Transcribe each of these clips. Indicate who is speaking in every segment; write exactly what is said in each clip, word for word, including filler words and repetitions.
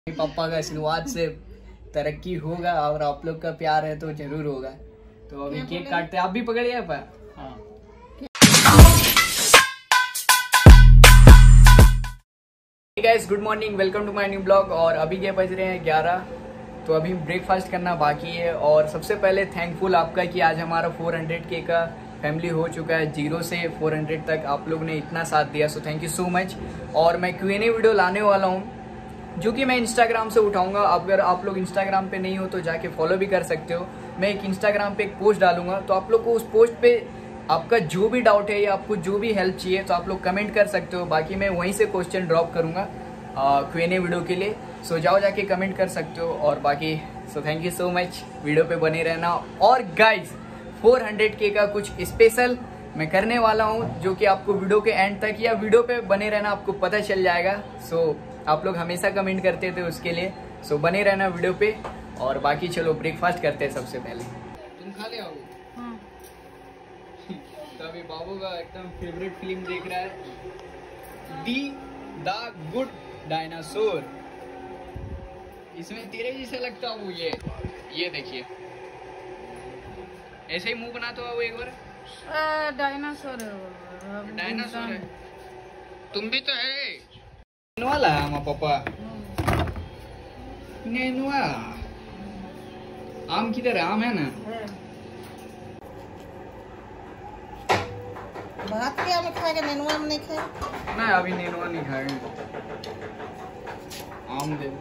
Speaker 1: पापा का आशीर्वाद से तरक्की होगा और आप लोग का प्यार है तो जरूर होगा। तो अभी केक काटते हैं, आप भी पकड़िए पर। हाँ guys, good morning, welcome to my new blog. और अभी के बज रहे हैं ग्यारह, तो अभी ब्रेकफास्ट करना बाकी है। और सबसे पहले थैंकफुल आपका कि आज हमारा चार सौ के का फैमिली हो चुका है। जीरो से चार सौ तक आप लोग ने इतना साथ दिया, so thank you so much. और मैं क्यू एन ए वीडियो लाने वाला हूँ जो कि मैं इंस्टाग्राम से उठाऊंगा। अगर आप लोग इंस्टाग्राम पे नहीं हो तो जाके फॉलो भी कर सकते हो। मैं एक इंस्टाग्राम पे एक पोस्ट डालूंगा, तो आप लोग को उस पोस्ट पे आपका जो भी डाउट है या आपको जो भी हेल्प चाहिए तो आप लोग कमेंट कर सकते हो। बाकी मैं वहीं से क्वेश्चन ड्रॉप करूंगा क्यू एन ए वीडियो के लिए, सो जाओ जाके कमेंट कर सकते हो। और बाकी so thank you so much, video पे बने रहना। और गाइज चार सौ के का कुछ स्पेशल मैं करने वाला हूँ जो कि आपको वीडियो के एंड तक या वीडियो पे बने रहना आपको पता चल जाएगा। सो आप लोग हमेशा कमेंट करते थे उसके लिए, सो बने रहना वीडियो पे। और बाकी चलो ब्रेकफास्ट करते हैं। सबसे पहले तुम खा ले आओ। हाँ। तो अभी बाबू का एकदम फेवरेट फिल्म देख रहा है, दी द गुड डायनासोर। इसमें तेरे जैसा लगता है वो, ये ये देखिए ऐसे ही मुंह बनाता हुआ वो एक बार।
Speaker 2: डायनासोर है,
Speaker 1: डायनासोर है, तुम भी तो है। वाला है पापा नेनुआ। आम किधर है? आम है ना?
Speaker 2: भात के आम खाएगा, नेनुआ में नहीं खाएगा।
Speaker 1: नहीं, अभी नेनुआ नहीं खाएगा, आम दे।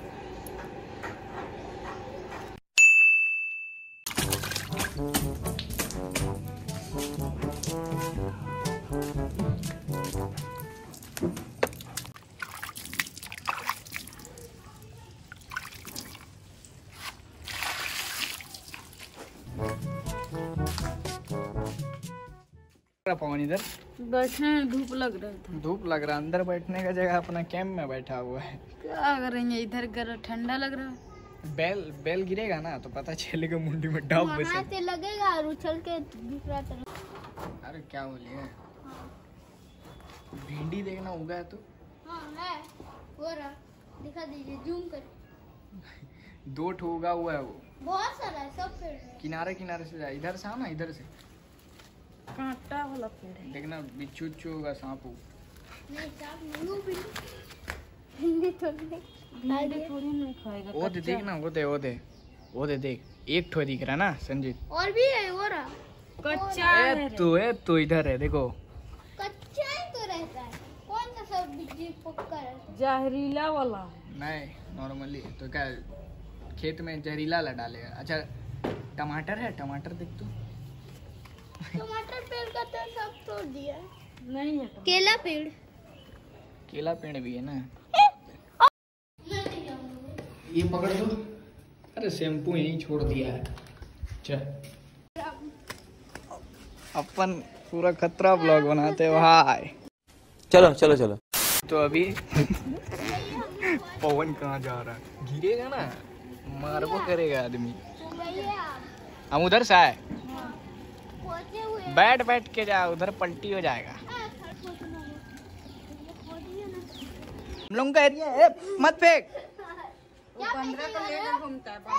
Speaker 1: पवन इधर
Speaker 2: बैठने धूप लग रहा था।
Speaker 1: धूप लग रहा है, अंदर बैठने का जगह अपना कैंप में बैठा हुआ है।
Speaker 2: क्या करेंगे, इधर गर ठंडा लग रहा है।
Speaker 1: बेल बेल गिरेगा ना तो पता चलेगा मुंडी में डाब बसे
Speaker 2: से लगेगा और उछल के दूसरा तरफ।
Speaker 1: अरे क्या बोलिए, भिंडी देखना उगा है तो।
Speaker 2: हाँ है, वो रहा, दिखा दीजिए, जूम कर।
Speaker 1: दो ठो उगा हुआ है वो,
Speaker 2: बहुत सारा है, सब पेड़ है।
Speaker 1: किनारे किनारे से जा, इधर से आओ ना, इधर से
Speaker 2: कांटा वाला पेड़ है।
Speaker 1: देखना बिच्छू उच्छू होगा, सांप हो।
Speaker 2: नहीं सांप नहीं, वो भिंडी तो नहीं, भिंडी थोड़ी नहीं खाएगा।
Speaker 1: वो दे देख ना, वो दे वो दे वो दे देख, एक ठो दिख रहा ना संजीत।
Speaker 2: और भी है, वो रहा कच्चा है।
Speaker 1: तो है तो इधर है, देखो
Speaker 2: कच्चा ही तो रहता है। कौन सा सब बिजली पक्का रहता है? जहरीला वाला
Speaker 1: नहीं, नॉर्मली तो क्या खेत में जहरीला ला डालेगा। अच्छा टमाटर है, टमाटर देख तू।
Speaker 2: टमाटर पेड़ का तो सब तोड़ दिया है। नहीं है केला पेड़,
Speaker 1: केला पेड़ भी है ना। ये पकड़ दो। अरे शैम्पू यहीं छोड़ दिया है। चल अपन पूरा खतरा ब्लॉग बनाते हैं भाई।
Speaker 3: चलो चलो चलो।
Speaker 1: तो अभी पवन कहाँ जा रहा है? गिरेगा ना, मारबो करेगा आदमी। हम उधर से आए, बैठ बैठ के जा, उधर पलटी हो जाएगा। हम लोग का एरिया है, मत फेंक।
Speaker 2: पंद्रह को लेकर घूमता है।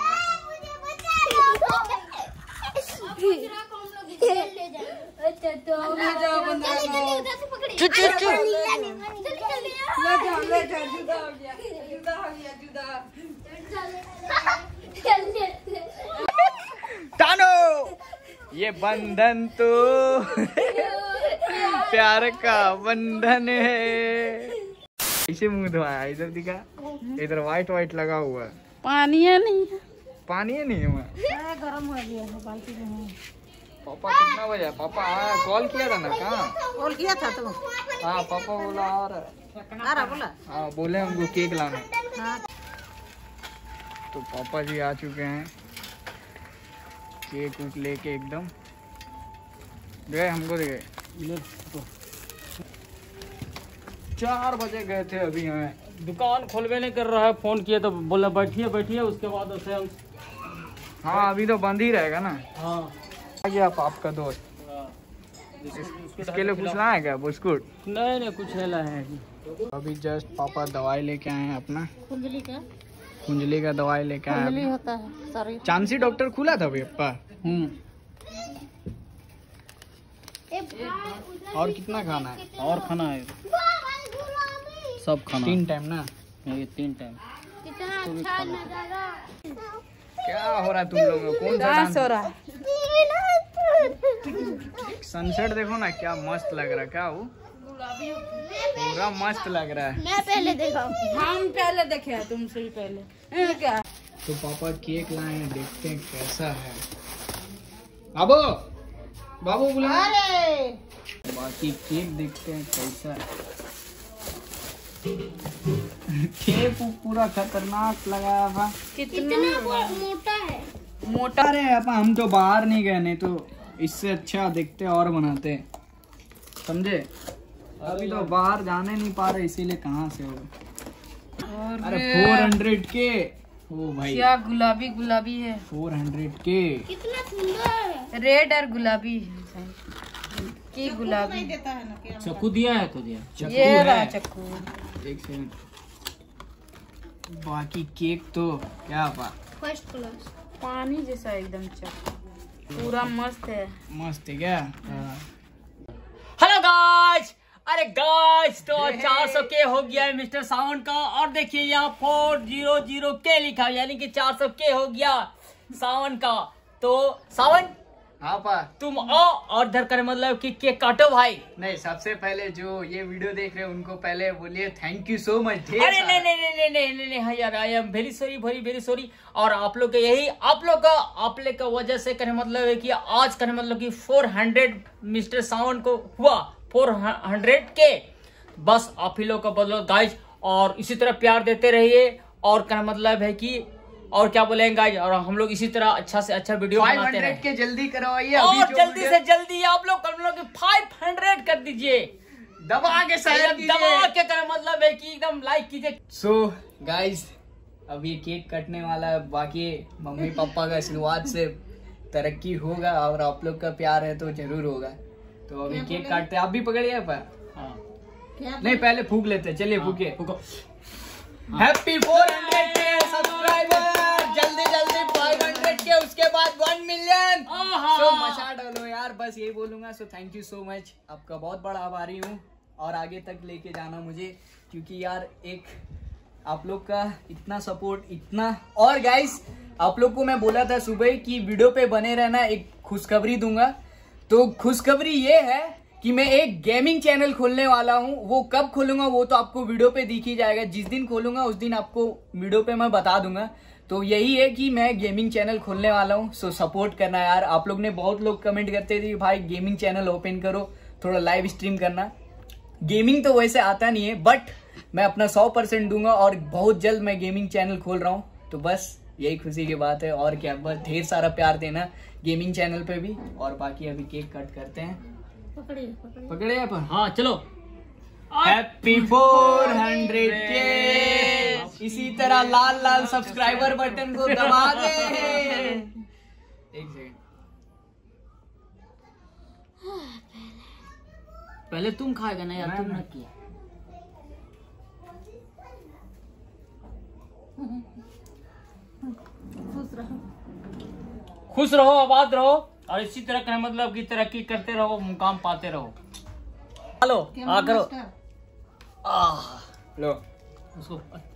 Speaker 2: अच्छा तो ले जाओ पंद्रह को।
Speaker 1: चुप चुप चुप।
Speaker 2: ले जाओ ले जाओ, जुदा हो गया, जुदा हो गया, जुदा।
Speaker 1: तानो, ये बंधन तो प्यार का बंधन है। ऐसे मुंह धोया, इधर दिखा, इधर व्हाइट व्हाइट लगा हुआ है।
Speaker 2: पानी है नहीं है,
Speaker 1: पानी है नहीं है,
Speaker 2: गरम हो गया है बाल्टी में।
Speaker 1: पापा कितना बजे? पापा आया, कॉल किया था ना? कहाँ
Speaker 2: कॉल किया था तो?
Speaker 1: हाँ पापा बोला आ रहा।
Speaker 2: आ रहा बोला?
Speaker 1: हाँ बोले हमको केक लाना।
Speaker 2: हाँ।
Speaker 1: तो पापा जी आ चुके हैं, केक उक लेके एकदम गए। हमको दे गए, चार बजे गए थे। अभी हमें
Speaker 3: दुकान खोलवे नहीं कर रहा है, फोन किए तो बोला बैठिए बैठिए, उसके बाद उसे हम।
Speaker 1: हाँ अभी तो बंद ही रहेगा ना।
Speaker 3: हाँ
Speaker 1: आ गया आप, आपका दोस्त। इसके लिए कुछ लाया क्या? बिस्कुट?
Speaker 3: नहीं नहीं कुछ है ला है।
Speaker 1: अभी जस्ट पापा दवाई लेके आए हैं अपना
Speaker 2: कुंडली का
Speaker 1: कुंडली का दवाई लेके आए
Speaker 2: कुंडली
Speaker 1: हैं।
Speaker 2: होता है सारी।
Speaker 1: चांसी डॉक्टर खुला था अभी अपा।
Speaker 3: हम्म
Speaker 1: और कितना खाना है?
Speaker 3: और खाना है सब खाना
Speaker 1: तीन टाइम ना?
Speaker 3: ये तीन टाइम।
Speaker 2: कितना अच्छा नजारा।
Speaker 1: क्या हो रहा है तुम लोगों को? कौन सा डांस हो रहा है? सनसेट देखो ना क्या मस्त लग रहा है। क्या वो पूरा मस्त लग रहा है।
Speaker 2: मैं पहले देखा।
Speaker 4: हम पहले देखे हैं तुमसे भी पहले। क्या
Speaker 1: तो पापा केक लाए हैं, देखते हैं कैसा है। बाबू बाबू बुला। बाकी केक देखते हैं कैसा है। केक पूरा खतरनाक लगाया था।
Speaker 2: कितना मोटा है।
Speaker 1: मोटा रहे अपा, हम तो बाहर नहीं गए, नहीं तो इससे अच्छा दिखते और बनाते, समझे। अभी तो बाहर जाने नहीं पा रहे, इसीलिए कहाँ से हो। अरे फोर हंड्रेड के ओ भाई,
Speaker 4: क्या गुलाबी गुलाबी है।
Speaker 1: फोर हंड्रेड के
Speaker 2: कितना सुंदर है।
Speaker 4: रेड और गुलाबी की गुलाबी।
Speaker 3: चक्कू दिया है तो दिया।
Speaker 1: चक्कू
Speaker 4: ये रहा
Speaker 1: है।
Speaker 4: चक्कू।
Speaker 1: एक सेकंड। बाकी केक तो क्या बात,
Speaker 2: फर्स्ट क्लास।
Speaker 4: पानी जैसा एकदम चक्कू, पूरा मस्त है।
Speaker 1: मस्त है क्या?
Speaker 3: हेलो गाइस, अरे गाइस तो चार सौ के हो गया है मिस्टर सावन का। और देखिए यहाँ फोर जीरो जीरो के लिखा है, यानी कि चार सौ के हो गया सावन का। तो सावन
Speaker 1: हाँ पा,
Speaker 3: तुम आओ और इधर कर मतलब कि केक काटो भाई।
Speaker 1: नहीं सबसे पहले जो ये वीडियो देख रहे हैं उनको पहले बोलिए थैंक यू सो मच। ढेर
Speaker 3: अरे
Speaker 1: सारा।
Speaker 3: नहीं नहीं नहीं नहीं नहीं नहीं नहीं हाँ यार, I am very sorry very very sorry. और आप लोग का यही आप लोग का आप लोग का वजह से कहने मतलब है कि आज कहने मतलब कि फोर हंड्रेड मिस्टर सावन को हुआ फोर हंड्रेड के। बस आप ही लोग का बदलो गाइज, और इसी तरह प्यार देते रहिए। और कहने मतलब है कि और क्या बोलेंगे गाइज, और हम लोग इसी तरह अच्छा से अच्छा वीडियो बनाते
Speaker 1: फाइव हंड्रेड
Speaker 3: रहें।
Speaker 1: के जल्दी करवाइए
Speaker 3: और
Speaker 1: अभी जो
Speaker 3: जल्दी
Speaker 1: वीडियो-
Speaker 3: से जल्दी आप लोग कर लोग फाइव हंड्रेड कर दीजिए।
Speaker 1: दबा के शेयर
Speaker 3: एकदम
Speaker 1: कीजिए।
Speaker 3: दबा के कहने मतलब है कि एकदम लाइक कीजिए।
Speaker 1: सो गाइस अब ये केक कटने वाला है। बाकी मम्मी पापा का आशीर्वाद से तरक्की होगा और आप लोग का प्यार है तो जरूर होगा। तो अभी केक काटते हैं। आप भी पकड़िए पर
Speaker 3: हाँ
Speaker 1: नहीं, पहले फूक लेते हैं। चलिए फूके।
Speaker 3: फूको।
Speaker 1: हैप्पी फोर हंड्रेड के सब्सक्राइबर, जल्दी जल्दी फाइव हंड्रेड के, उसके बाद वन मिलियन। सो मचा डालो यार, बस यही बोलूंगा। So thank you so much, आपका बहुत बड़ा आभारी हूँ और आगे तक लेके जाना मुझे, क्योंकि यार एक आप लोग का इतना सपोर्ट इतना। और गाइस आप लोग को मैं बोला था सुबह कि वीडियो पे बने रहना, एक खुशखबरी दूंगा। तो खुशखबरी ये है कि मैं एक गेमिंग चैनल खोलने वाला हूँ। वो कब खोलूंगा वो तो आपको वीडियो पे दिख ही जाएगा। जिस दिन खोलूंगा उस दिन आपको वीडियो पे मैं बता दूंगा। तो यही है कि मैं गेमिंग चैनल खोलने वाला हूँ। सो सपोर्ट करना यार। आप लोग ने बहुत लोग कमेंट करते थे भाई गेमिंग चैनल ओपन करो, थोड़ा लाइव स्ट्रीम करना। गेमिंग तो वैसे आता नहीं है, बट मैं अपना सौ परसेंट दूंगा और बहुत जल्द मैं गेमिंग चैनल खोल रहा हूँ। तो बस यही खुशी की बात है और क्या। बस ढेर सारा प्यार देना गेमिंग चैनल पे भी। और बाकी अभी केक कट करते हैं।
Speaker 2: पकड़िए पकड़िए।
Speaker 1: पकड़े आप।
Speaker 3: हाँ चलो।
Speaker 1: हैप्पी फोर हंड्रेड के। इसी तरह लाल लाल सब्सक्राइबर बटन को दबा दे। एक सेकंड,
Speaker 3: पहले तुम खाएगा ना यार,
Speaker 1: मैं-
Speaker 3: तुम
Speaker 1: मैं-
Speaker 3: ना किया।
Speaker 2: खुश रहो।
Speaker 3: खुश रहो, आबाद रहो और इसी तरह का मतलब की तरक्की करते रहो, मुकाम पाते रहो। हेलो आ करो। आह,
Speaker 1: लो
Speaker 3: उसको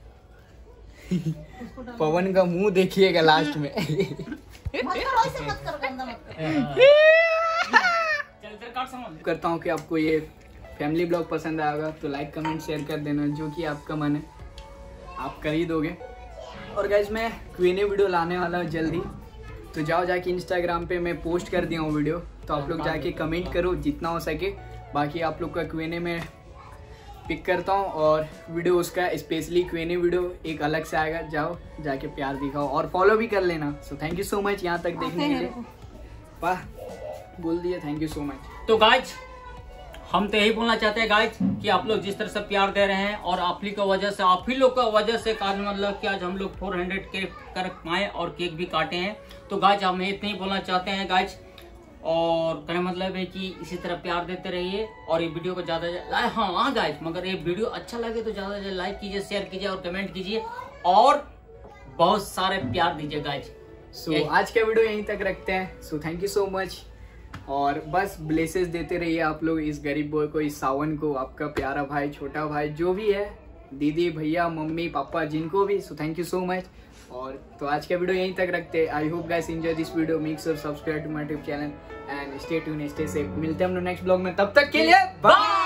Speaker 1: पवन का मुंह देखिएगा लास्ट में।
Speaker 2: मत करो ऐसे, मत करो, गंदा मत करो।
Speaker 3: चल इधर काट सामान।
Speaker 1: करता हूँ कि आपको ये फैमिली ब्लॉग पसंद आएगा तो लाइक कमेंट शेयर कर देना, जो कि आपका मन है आप कर ही दोगे। और गाइज मैं क्यूएनए वीडियो लाने वाला हूँ जल्दी, तो जाओ जाके इंस्टाग्राम पे मैं पोस्ट कर दिया हूँ वीडियो, तो आप लोग जाके कमेंट करो जितना हो सके। बाकी आप लोग का क्यूएनए में पिक करता हूँ और वीडियो उसका स्पेशली क्यूएनए वीडियो एक अलग से आएगा। जाओ जाके प्यार दिखाओ और फॉलो भी कर लेना। So thank you so much यहाँ तक देखने के लिए। वाह बोल दिया, थैंक यू सो मच।
Speaker 3: तो गाइज हम तो यही बोलना चाहते हैं गाइज कि आप लोग जिस तरह से प्यार दे रहे हैं और आप ही की वजह से आप ही लोग का वजह से आज मतलब कि आज हम लोग फोर हंड्रेड के कर पाए और केक भी काटे हैं। तो गाइज हम इतना ही बोलना चाहते हैं गाइज, और कहने मतलब है कि इसी तरह प्यार देते रहिए और ये वीडियो को ज्यादा हाँ हाँ गाइस, मगर ये वीडियो अच्छा लगे तो ज्यादा ज्यादा लाइक कीजिए, शेयर कीजिए और कमेंट कीजिए और बहुत सारे प्यार दीजिए गाइस।
Speaker 1: सो so, आज का वीडियो यहीं तक रखते हैं। So thank you so much और बस ब्लेसेस देते रहिए आप लोग इस गरीब बॉय को, इस सावन को, आपका प्यारा भाई, छोटा भाई, जो भी है, दीदी, भैया, मम्मी, पापा, जिनको भी। So thank you so much. और तो आज का वीडियो यहीं तक रखते हैं। I hope guys enjoy this video. Make sure subscribe to my YouTube channel and stay tuned, stay safe. मिलते हैं हम लोग नेक्स्ट ब्लॉग में, तब तक के लिए बाय।